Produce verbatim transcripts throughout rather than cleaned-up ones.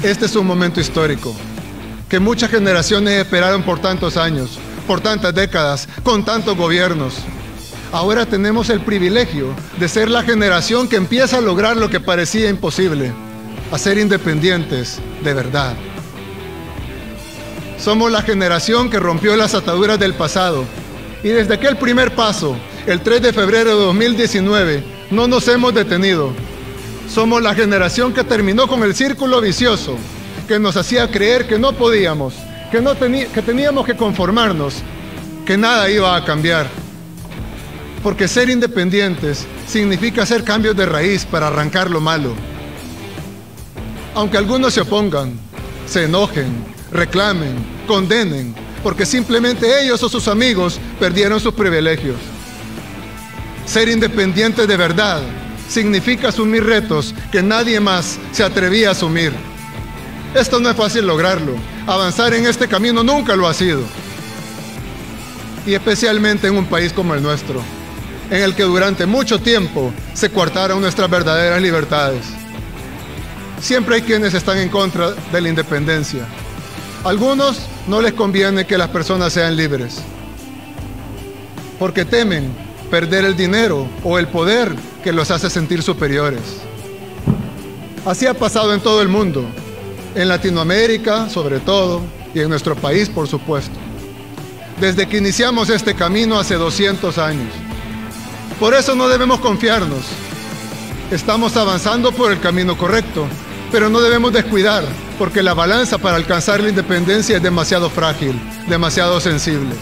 Este es un momento histórico que muchas generaciones esperaron por tantos años, por tantas décadas, con tantos gobiernos. Ahora tenemos el privilegio de ser la generación que empieza a lograr lo que parecía imposible, a ser independientes de verdad. Somos la generación que rompió las ataduras del pasado y desde aquel primer paso, el tres de febrero de dos mil diecinueve, no nos hemos detenido. Somos la generación que terminó con el círculo vicioso que nos hacía creer que no podíamos, que, no tení, que teníamos que conformarnos, que nada iba a cambiar. Porque ser independientes significa hacer cambios de raíz para arrancar lo malo. Aunque algunos se opongan, se enojen, reclamen, condenen, porque simplemente ellos o sus amigos perdieron sus privilegios. Ser independiente de verdad significa asumir retos que nadie más se atrevía a asumir. Esto no es fácil lograrlo. Avanzar en este camino nunca lo ha sido. Y especialmente en un país como el nuestro, en el que durante mucho tiempo se coartaron nuestras verdaderas libertades. Siempre hay quienes están en contra de la independencia. A algunos no les conviene que las personas sean libres, porque temen perder el dinero o el poder que los hace sentir superiores. Así ha pasado en todo el mundo, en Latinoamérica sobre todo, y en nuestro país por supuesto, desde que iniciamos este camino hace doscientos años. Por eso no debemos confiarnos. Estamos avanzando por el camino correcto, pero no debemos descuidar, porque la balanza para alcanzar la independencia es demasiado frágil, demasiado sensible.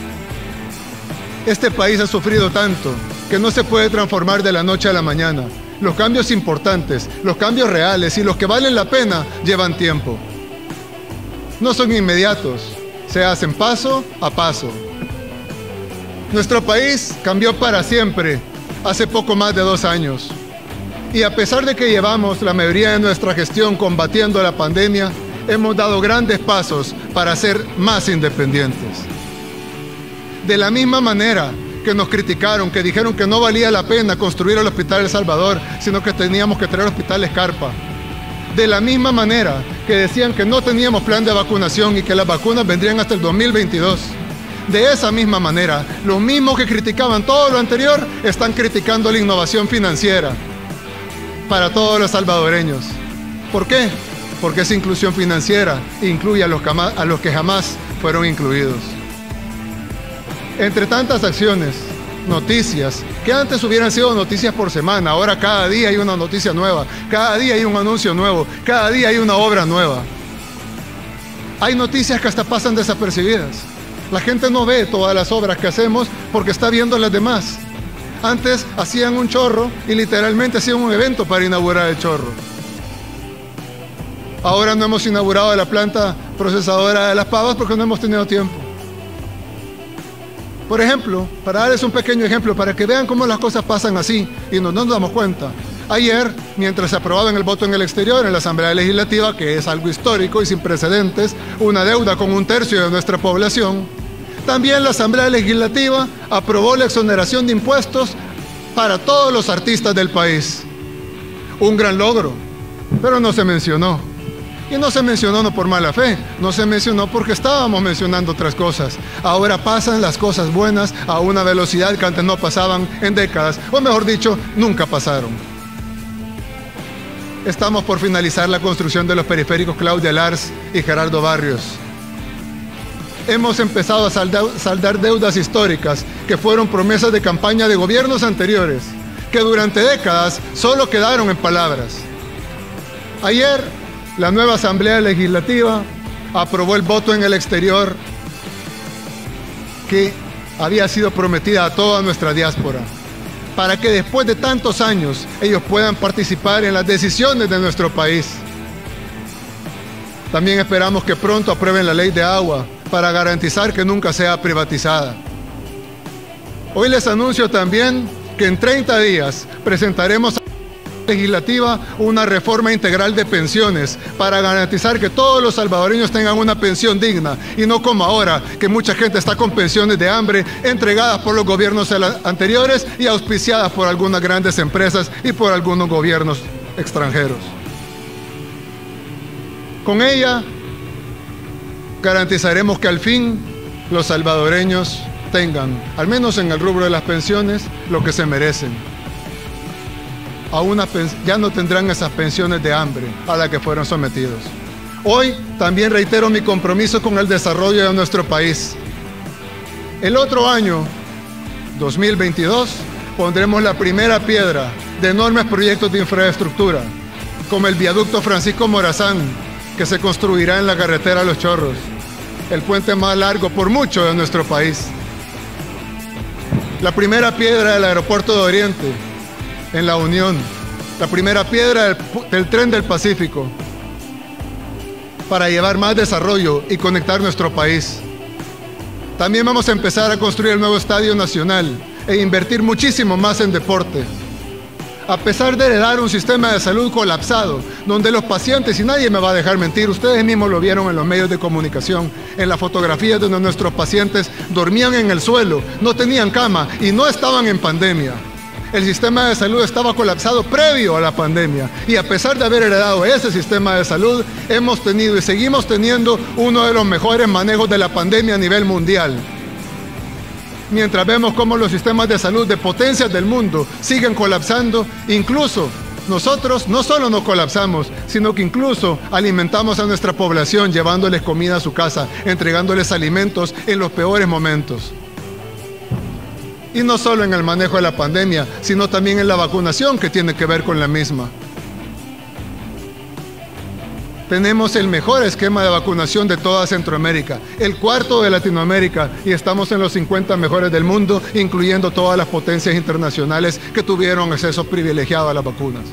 Este país ha sufrido tanto que no se puede transformar de la noche a la mañana. Los cambios importantes, los cambios reales y los que valen la pena llevan tiempo. No son inmediatos, se hacen paso a paso. Nuestro país cambió para siempre hace poco más de dos años. Y a pesar de que llevamos la mayoría de nuestra gestión combatiendo la pandemia, hemos dado grandes pasos para ser más independientes. De la misma manera que nos criticaron, que dijeron que no valía la pena construir el Hospital El Salvador, sino que teníamos que traer el Hospital Escarpa. De la misma manera que decían que no teníamos plan de vacunación y que las vacunas vendrían hasta el dos mil veintidós. De esa misma manera, los mismos que criticaban todo lo anterior están criticando la innovación financiera para todos los salvadoreños. ¿Por qué? Porque esa inclusión financiera incluye a los, a los que jamás fueron incluidos. Entre tantas acciones, noticias, que antes hubieran sido noticias por semana, ahora cada día hay una noticia nueva, cada día hay un anuncio nuevo, cada día hay una obra nueva. Hay noticias que hasta pasan desapercibidas. La gente no ve todas las obras que hacemos porque está viendo las demás. Antes hacían un chorro y literalmente hacían un evento para inaugurar el chorro. Ahora no hemos inaugurado la planta procesadora de las pavas porque no hemos tenido tiempo. Por ejemplo, para darles un pequeño ejemplo, para que vean cómo las cosas pasan así y no, no nos damos cuenta. Ayer, mientras se aprobaba en el voto en el exterior, en la Asamblea Legislativa, que es algo histórico y sin precedentes, una deuda con un tercio de nuestra población, también la Asamblea Legislativa aprobó la exoneración de impuestos para todos los artistas del país. Un gran logro, pero no se mencionó. Y no se mencionó no por mala fe, no se mencionó porque estábamos mencionando otras cosas. Ahora pasan las cosas buenas a una velocidad que antes no pasaban en décadas, o mejor dicho, nunca pasaron. Estamos por finalizar la construcción de los periféricos Claudia Lars y Gerardo Barrios. Hemos empezado a saldar, saldar deudas históricas que fueron promesas de campaña de gobiernos anteriores, que durante décadas solo quedaron en palabras. Ayer, la nueva Asamblea Legislativa aprobó el voto en el exterior que había sido prometida a toda nuestra diáspora, para que después de tantos años ellos puedan participar en las decisiones de nuestro país. También esperamos que pronto aprueben la ley de agua para garantizar que nunca sea privatizada. Hoy les anuncio también que en treinta días presentaremos legislativa una reforma integral de pensiones para garantizar que todos los salvadoreños tengan una pensión digna y no como ahora, que mucha gente está con pensiones de hambre entregadas por los gobiernos anteriores y auspiciadas por algunas grandes empresas y por algunos gobiernos extranjeros. Con ella garantizaremos que al fin los salvadoreños tengan, al menos en el rubro de las pensiones, lo que se merecen. A una ya no tendrán esas pensiones de hambre a las que fueron sometidos. Hoy también reitero mi compromiso con el desarrollo de nuestro país. El otro año, dos mil veintidós, pondremos la primera piedra de enormes proyectos de infraestructura, como el viaducto Francisco Morazán, que se construirá en la carretera Los Chorros, el puente más largo por mucho de nuestro país. La primera piedra del aeropuerto de Oriente, en La Unión, la primera piedra del, del tren del Pacífico, para llevar más desarrollo y conectar nuestro país. También vamos a empezar a construir el nuevo Estadio Nacional e invertir muchísimo más en deporte. A pesar de heredar un sistema de salud colapsado, donde los pacientes, y nadie me va a dejar mentir, ustedes mismos lo vieron en los medios de comunicación, en las fotografías donde nuestros pacientes dormían en el suelo, no tenían cama y no estaban en pandemia. El sistema de salud estaba colapsado previo a la pandemia y a pesar de haber heredado ese sistema de salud, hemos tenido y seguimos teniendo uno de los mejores manejos de la pandemia a nivel mundial. Mientras vemos cómo los sistemas de salud de potencias del mundo siguen colapsando, incluso nosotros no solo no colapsamos, sino que incluso alimentamos a nuestra población llevándoles comida a su casa, entregándoles alimentos en los peores momentos. Y no solo en el manejo de la pandemia, sino también en la vacunación que tiene que ver con la misma. Tenemos el mejor esquema de vacunación de toda Centroamérica, el cuarto de Latinoamérica, y estamos en los cincuenta mejores del mundo, incluyendo todas las potencias internacionales que tuvieron acceso privilegiado a las vacunas.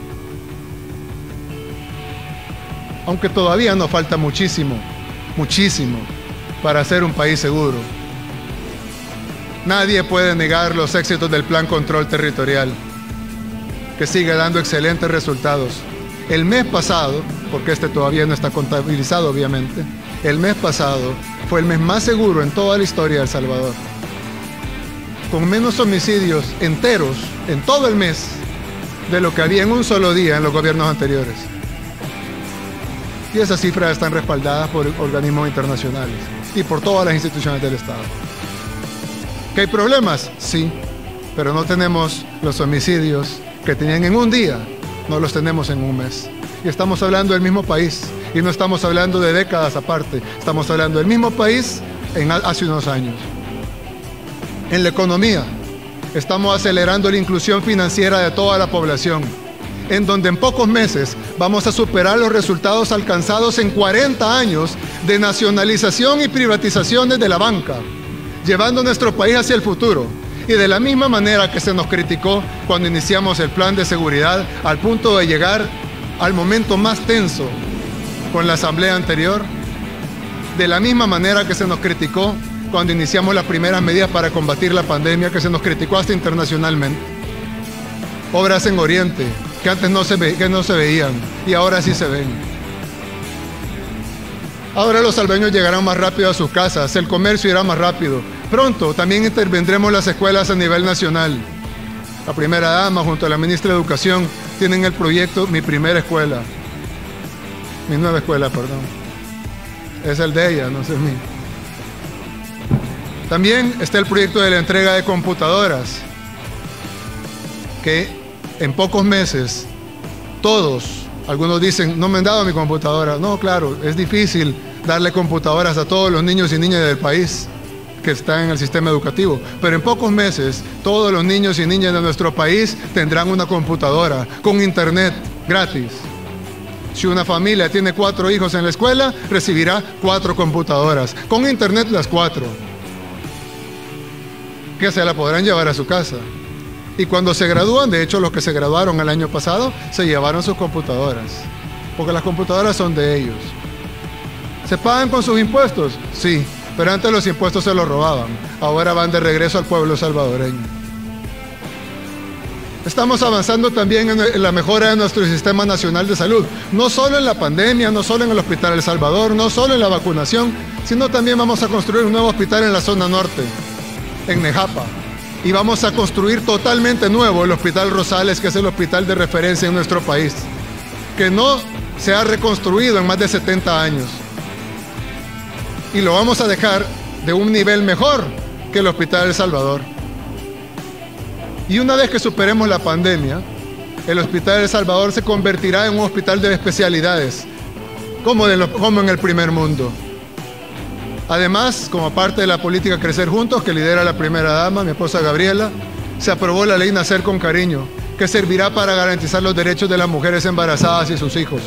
Aunque todavía nos falta muchísimo, muchísimo, para ser un país seguro. Nadie puede negar los éxitos del Plan Control Territorial, que sigue dando excelentes resultados. El mes pasado, porque este todavía no está contabilizado obviamente, el mes pasado fue el mes más seguro en toda la historia de El Salvador, con menos homicidios enteros en todo el mes de lo que había en un solo día en los gobiernos anteriores. Y esas cifras están respaldadas por organismos internacionales y por todas las instituciones del Estado. ¿Que hay problemas? Sí, pero no tenemos los homicidios que tenían en un día, no los tenemos en un mes. Y estamos hablando del mismo país, y no estamos hablando de décadas aparte, estamos hablando del mismo país en hace unos años. En la economía, estamos acelerando la inclusión financiera de toda la población, en donde en pocos meses vamos a superar los resultados alcanzados en cuarenta años de nacionalización y privatizaciones de la banca, llevando nuestro país hacia el futuro. Y de la misma manera que se nos criticó cuando iniciamos el plan de seguridad, al punto de llegar al momento más tenso con la asamblea anterior, de la misma manera que se nos criticó cuando iniciamos las primeras medidas para combatir la pandemia, que se nos criticó hasta internacionalmente. Obras en Oriente, que antes no se, ve, que no se veían, y ahora sí se ven. Ahora los salvadoreños llegarán más rápido a sus casas, el comercio irá más rápido. Pronto también intervendremos las escuelas a nivel nacional. La primera dama junto a la ministra de Educación tienen el proyecto Mi Primera Escuela. Mi nueva escuela, perdón. Es el de ella, no es el mío. También está el proyecto de la entrega de computadoras, que en pocos meses todos, algunos dicen, no me han dado mi computadora. No, claro, es difícil darle computadoras a todos los niños y niñas del país que están en el sistema educativo, pero en pocos meses todos los niños y niñas de nuestro país tendrán una computadora con internet gratis. Si una familia tiene cuatro hijos en la escuela, recibirá cuatro computadoras, con internet las cuatro, que se la podrán llevar a su casa. Y cuando se gradúan, de hecho los que se graduaron el año pasado, se llevaron sus computadoras, porque las computadoras son de ellos. ¿Se pagan con sus impuestos? Sí, pero antes los impuestos se los robaban, ahora van de regreso al pueblo salvadoreño. Estamos avanzando también en la mejora de nuestro sistema nacional de salud, no solo en la pandemia, no solo en el Hospital El Salvador, no solo en la vacunación, sino también vamos a construir un nuevo hospital en la zona norte, en Nejapa. Y vamos a construir totalmente nuevo el Hospital Rosales, que es el hospital de referencia en nuestro país, que no se ha reconstruido en más de setenta años. Y lo vamos a dejar de un nivel mejor que el Hospital El Salvador. Y una vez que superemos la pandemia, el Hospital El Salvador se convertirá en un hospital de especialidades, como, de lo, como en el primer mundo. Además, como parte de la política Crecer Juntos, que lidera la primera dama, mi esposa Gabriela, se aprobó la ley Nacer con Cariño, que servirá para garantizar los derechos de las mujeres embarazadas y sus hijos,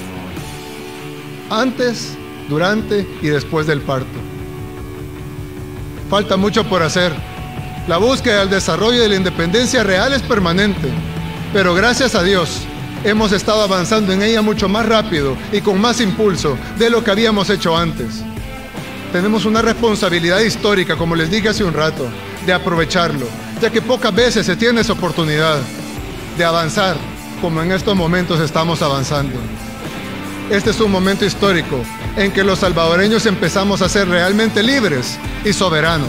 antes, durante y después del parto. Falta mucho por hacer. La búsqueda del desarrollo y de la independencia real es permanente, pero gracias a Dios hemos estado avanzando en ella mucho más rápido y con más impulso de lo que habíamos hecho antes. Tenemos una responsabilidad histórica, como les dije hace un rato, de aprovecharlo, ya que pocas veces se tiene esa oportunidad de avanzar como en estos momentos estamos avanzando. Este es un momento histórico en que los salvadoreños empezamos a ser realmente libres y soberanos.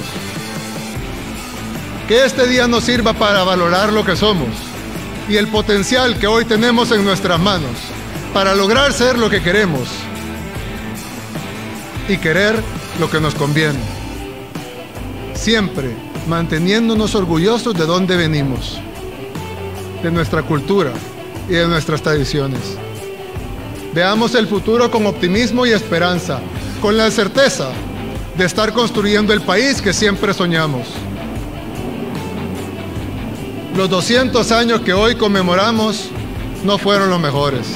Que este día nos sirva para valorar lo que somos y el potencial que hoy tenemos en nuestras manos para lograr ser lo que queremos y querer lo que nos conviene. Siempre manteniéndonos orgullosos de dónde venimos, de nuestra cultura y de nuestras tradiciones. Veamos el futuro con optimismo y esperanza, con la certeza de estar construyendo el país que siempre soñamos. Los doscientos años que hoy conmemoramos no fueron los mejores.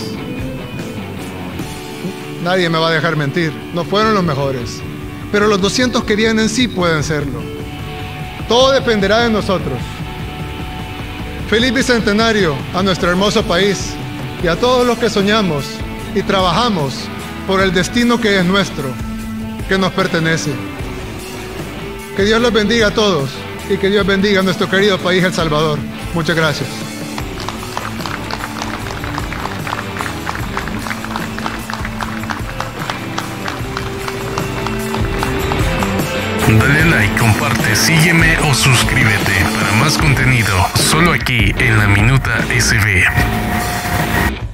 Nadie me va a dejar mentir, no fueron los mejores. Pero los doscientos que vienen sí pueden serlo. Todo dependerá de nosotros. Feliz bicentenario a nuestro hermoso país y a todos los que soñamos y trabajamos por el destino que es nuestro, que nos pertenece. Que Dios los bendiga a todos y que Dios bendiga a nuestro querido país El Salvador. Muchas gracias. Dale like, comparte, sígueme o suscríbete para más contenido solo aquí en La Minuta S B.